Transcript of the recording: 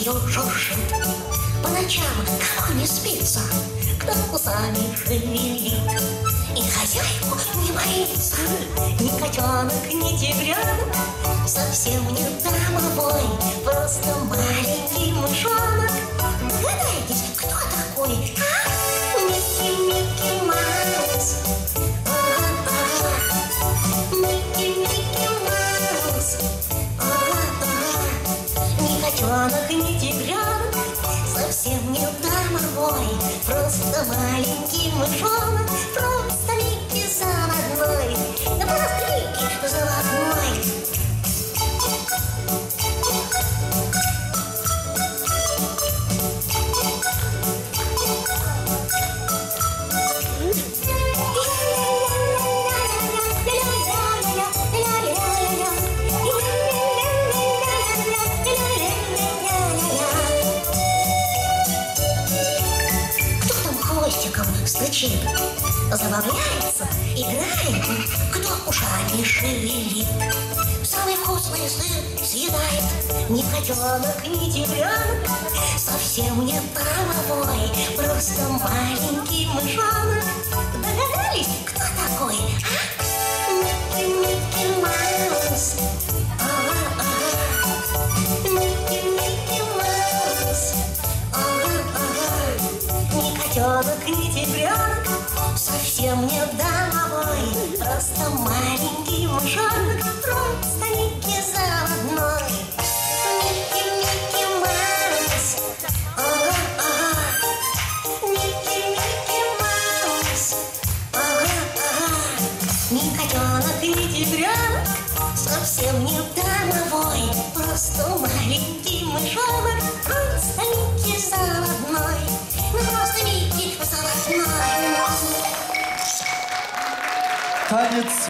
ее шуршит. По ночам кому не спится, кто усами шевелит. И хозяйку не боится ни котенок, ни тигренок. Совсем не домовой, просто маленький мышонок. Догадайтесь, кто такой? Микки Маус. Микки Маус. Ни котенок, ни тигренок, совсем не домовой, просто маленький мышонок, просто Микки заводной, да просто Микки заводной. Стучит, забавляется, играет, кто ушами шевелит. Самый вкусный сыр съедает ни котенок, ни тигренок, совсем не домовой, просто маленький мышонок. Догадались, кто такой? Микки Маус. Микки Маус. Ни котенок, ни тигренок, совсем не домовой, просто маленький мышонок, просто Микки заводной. Микки Маус. Микки Маус. Ни котенок, ни тигренок, совсем не домовой, просто маленький мышонок, просто Микки заводной. Ну просто Микки заводной. Танец